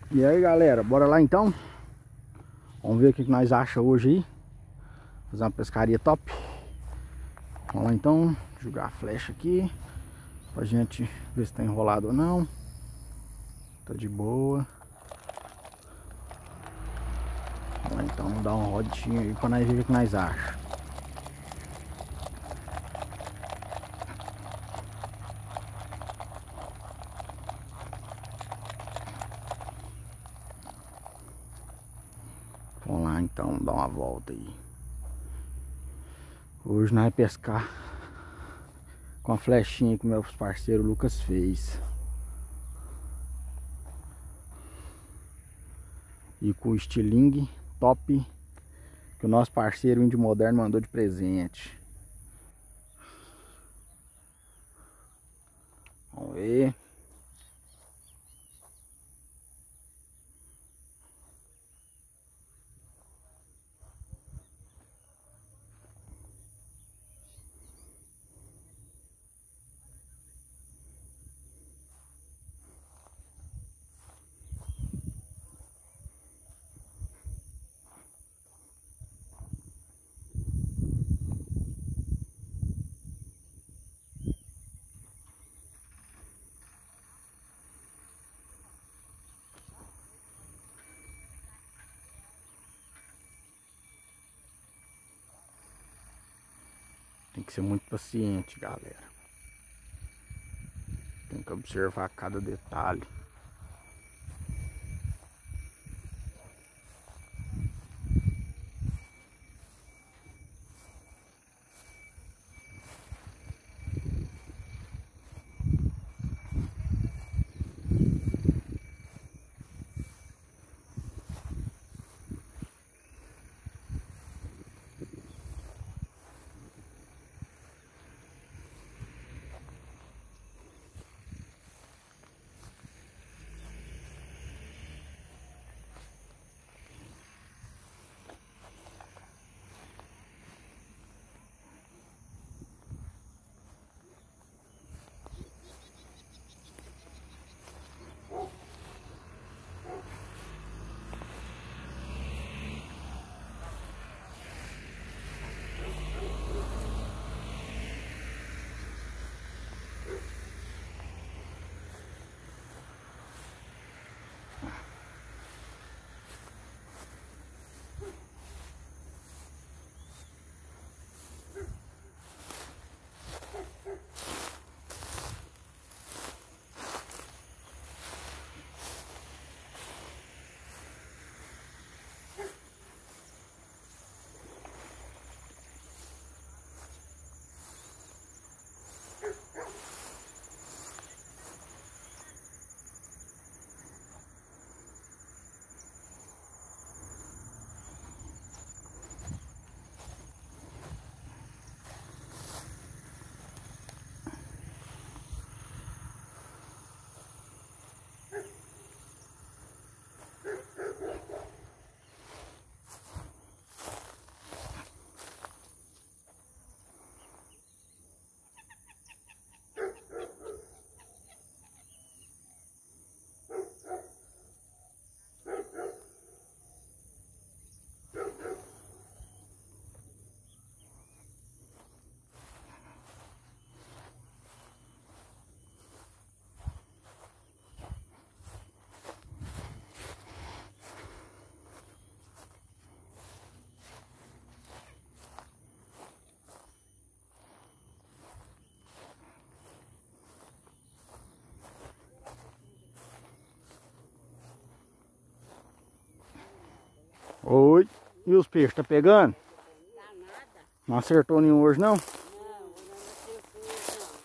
E aí galera, bora lá então. Vamos ver o que nós achamos hoje aí. Fazer uma pescaria top. Vamos lá então, jogar a flecha aqui pra gente ver se tá enrolado ou não. Tá de boa. Vamos lá então, dar uma rodinha aí pra nós ver o que nós achamos. Vamos lá então, dar uma volta aí. Hoje nós vamos pescar com a flechinha que o meu parceiro Lucas fez. E com o estilingue top que o nosso parceiro Índio Moderno mandou de presente. Vamos ver. Tem que ser muito paciente, galera. Tem que observar cada detalhe. Oi, e os peixes, tá pegando? Tá nada. Não acertou nenhum hoje não? Não, eu não acertou não.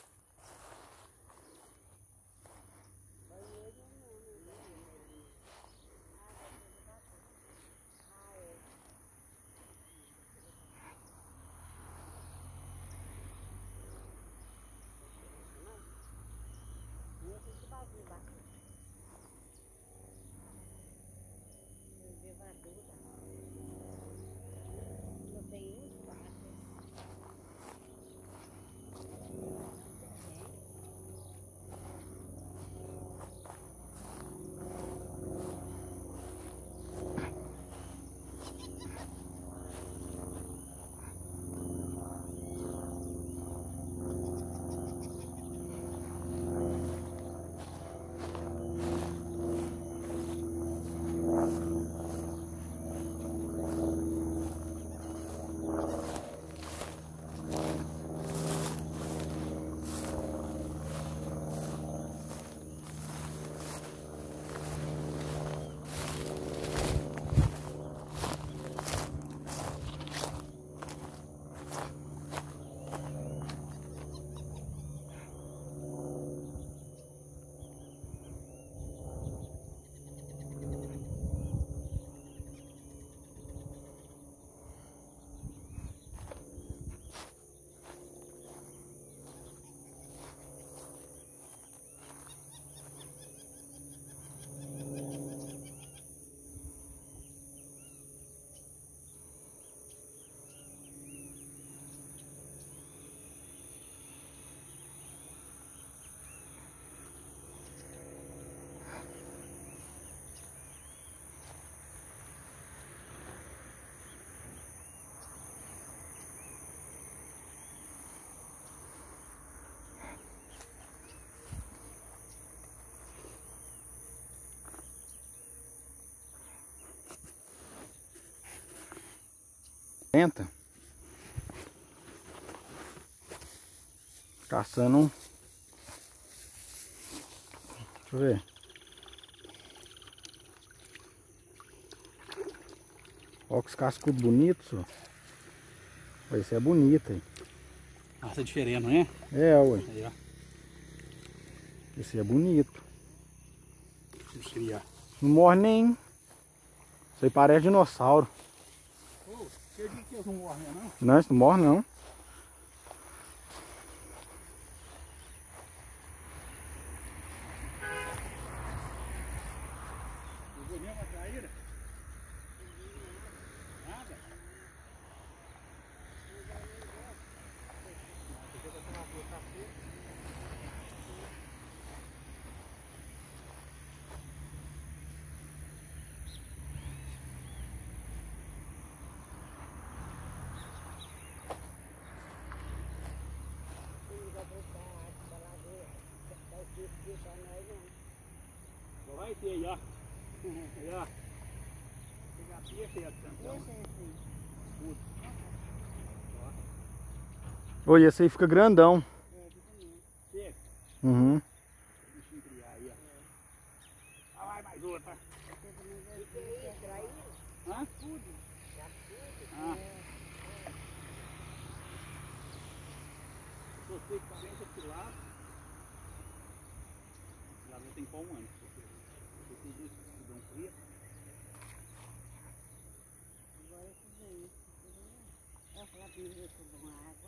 Não tem isso, Tenta. Caçando um. Deixa eu ver. Olha que os cascudos bonitos, ó. Olha, esse é bonito aí. Raça é diferente, não é? É, ué. Aí, ó. Esse é bonito. Vamos criar. Não morre nem. Isso aí parece dinossauro. Ô, eu digo que eles não morrem, não? Não, isso não morre não. Eu vou mesmo atrair? Nada? Só vai ter aí, ó. Aí, ó. Pegar a pia e a tampão. Escudo. Olha, esse aí fica grandão. Chega. Uhum. Deixa eu criar aí, ó. Ah, vai mais outra. Hã? Ah. Você que 40 pilares. Já não tem qual um ano. Você tem isso que dão fria. Agora que vem. Olha lá, primeiro com água.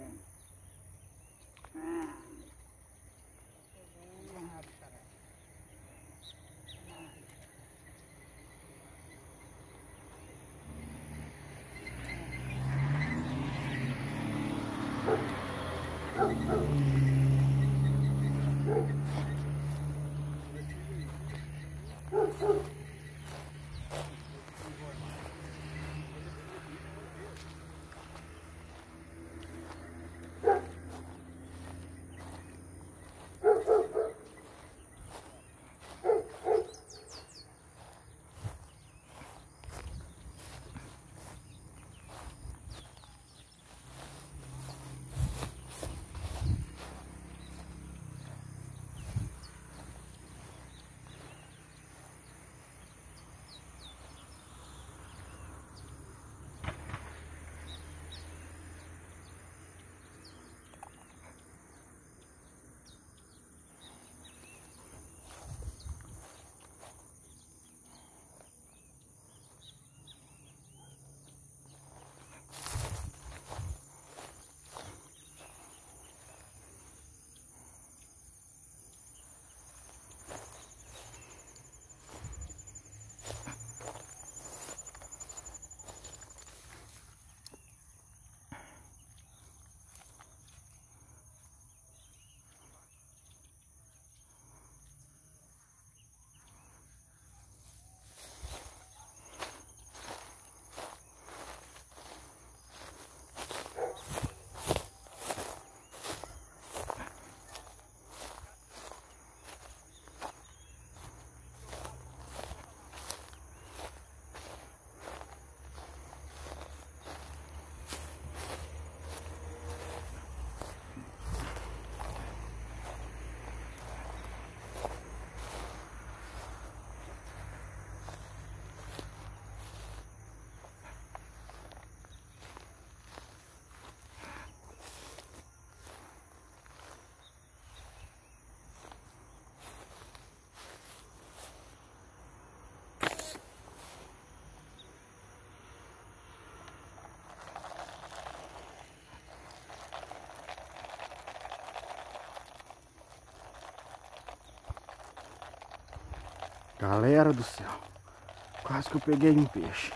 Galera do céu. Quase que eu peguei um peixe.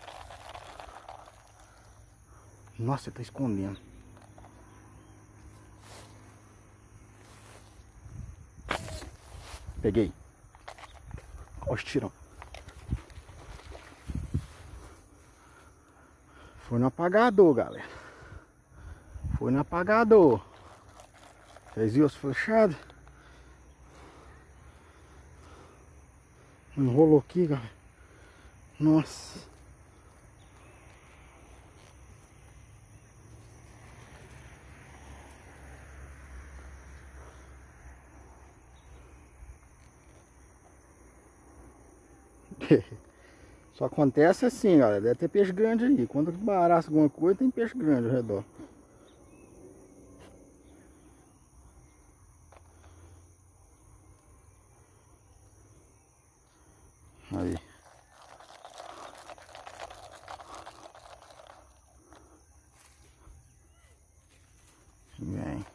Nossa, ele tá escondendo. Peguei. Olha os tirão. Foi no apagador, galera. Foi no apagador. Vocês viram as flechadas? Enrolou aqui, galera. Nossa. Só acontece assim, galera. Deve ter peixe grande aí. Quando embaraça alguma coisa, tem peixe grande ao redor. Aí. Vem.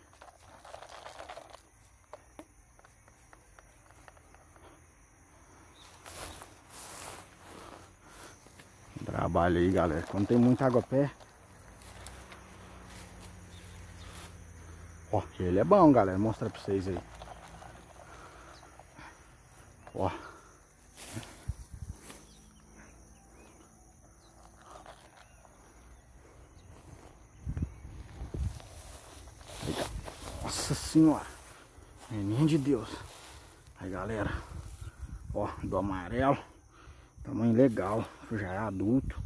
Trabalho aí, galera. Quando tem muita água a pé. Ó, ele é bom, galera. Vou mostrar pra vocês aí. Ó. Nossa senhora. Menino de Deus. Aí, galera. Ó, do amarelo. Tamanho legal. Já é adulto.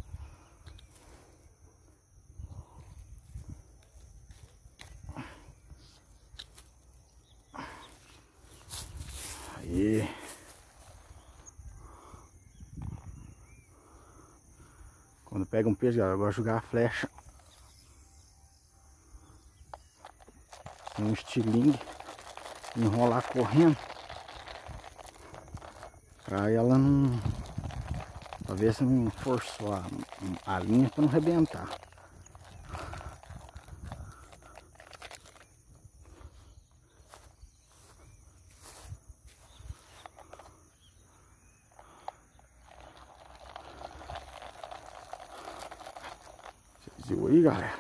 Aí. Quando pega um peixe, galera, eu gosto de jogar a flecha. Um estilingue. Enrolar correndo. Pra ela não... Pra ver se não forçou a linha pra não arrebentar. Vocês viram aí, galera?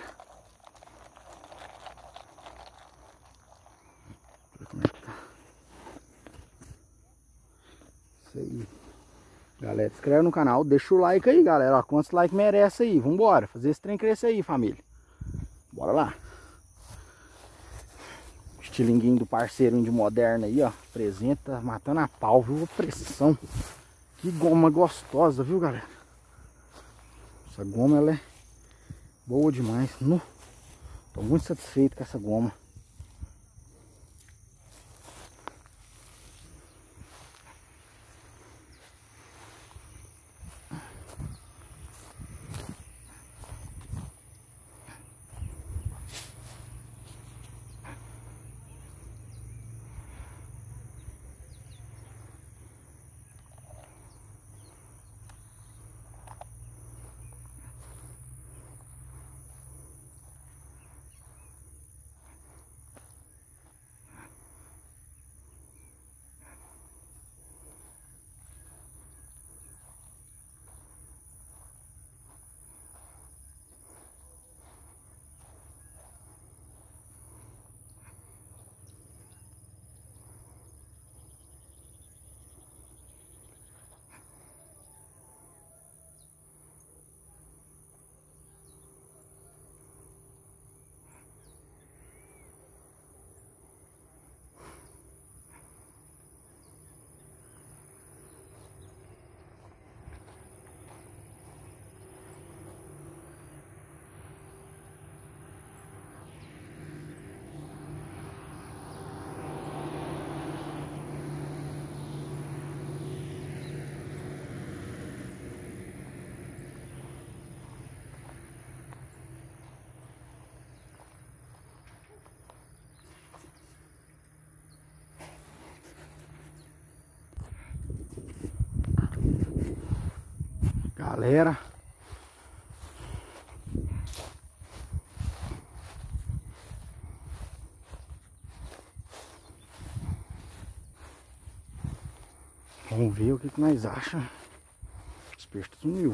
Deixa eu ver como é que tá. Isso aí. Galera, se inscreve no canal, deixa o like aí, galera. Ó, quantos likes merece aí? Vambora, fazer esse trem crescer aí, família. Bora lá. Estilinguinho do parceirinho de Moderna aí, ó. Apresenta, matando a pau, viu? Pressão. Que goma gostosa, viu, galera? Essa goma, ela é boa demais. Tô muito satisfeito com essa goma. Galera, vamos ver o que nós achamos. Os peixes sumiu.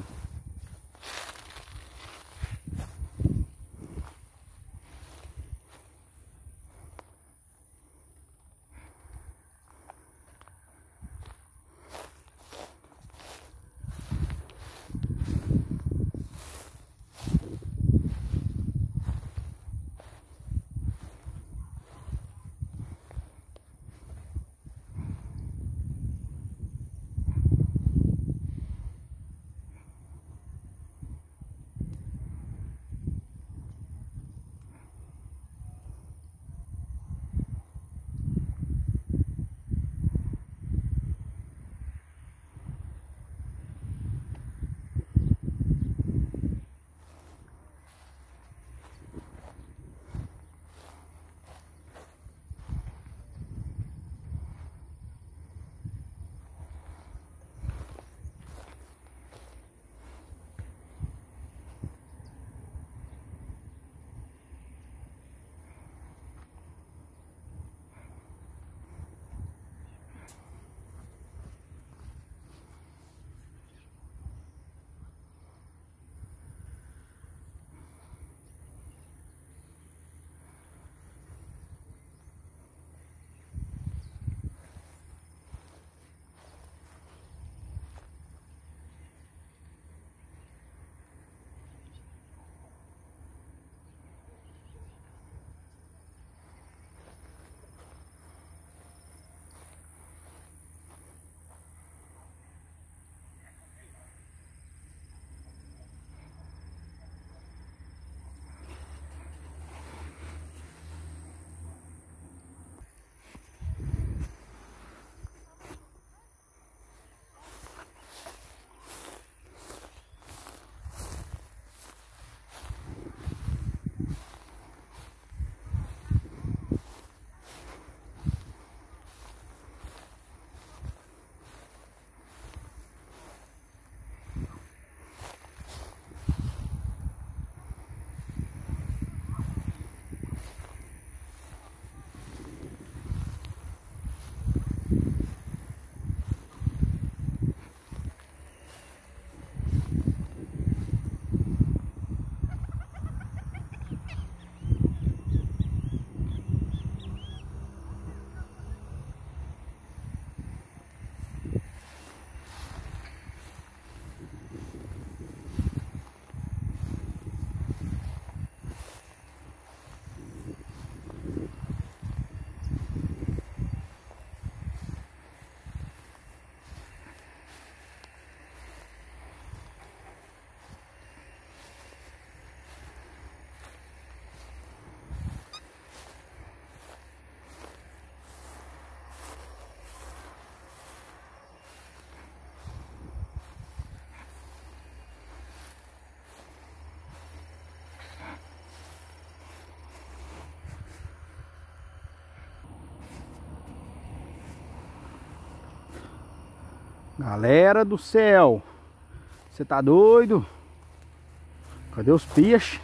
Galera do céu, você tá doido? Cadê os peixes?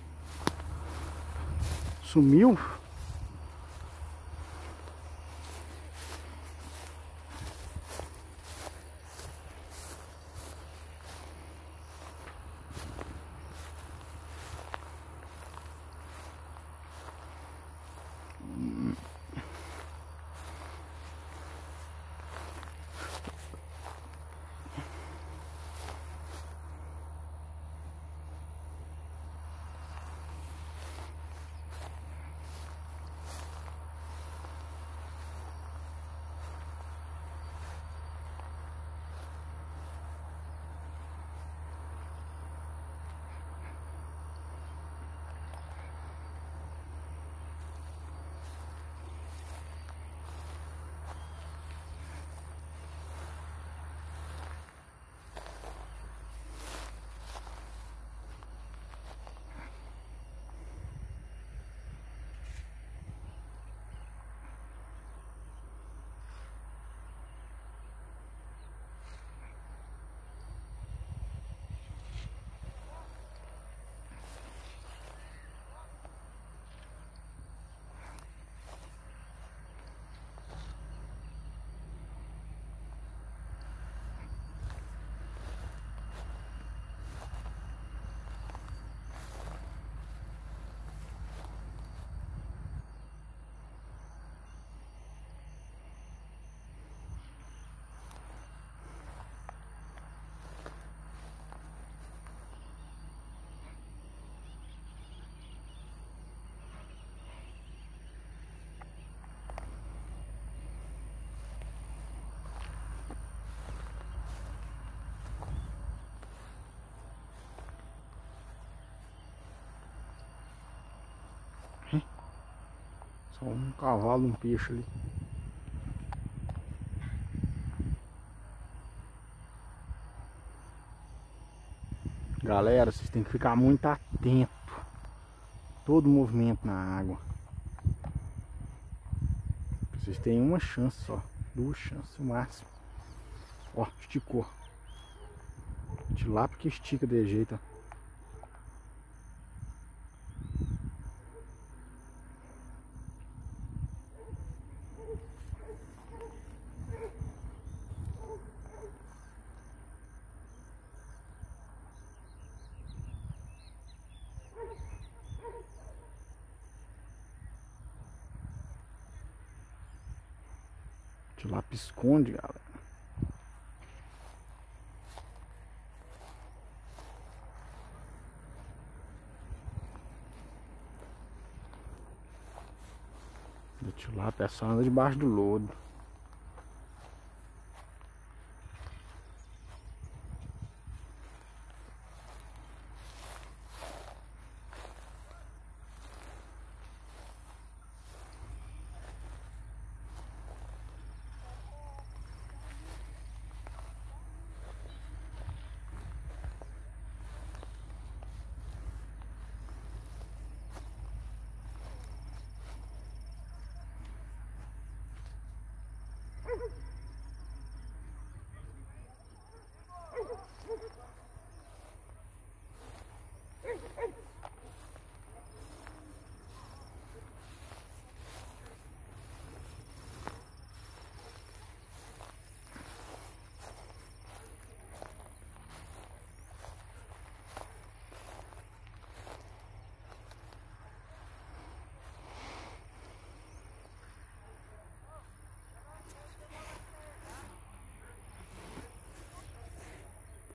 Sumiu? Só um cavalo, um peixe ali. Galera, vocês têm que ficar muito atento. Todo movimento na água. Vocês têm uma chance só. 2 chances, o máximo. Ó, esticou. Tilápia que estica de jeito, ó. Tilápia esconde, galera. A tilápia só anda debaixo do lodo.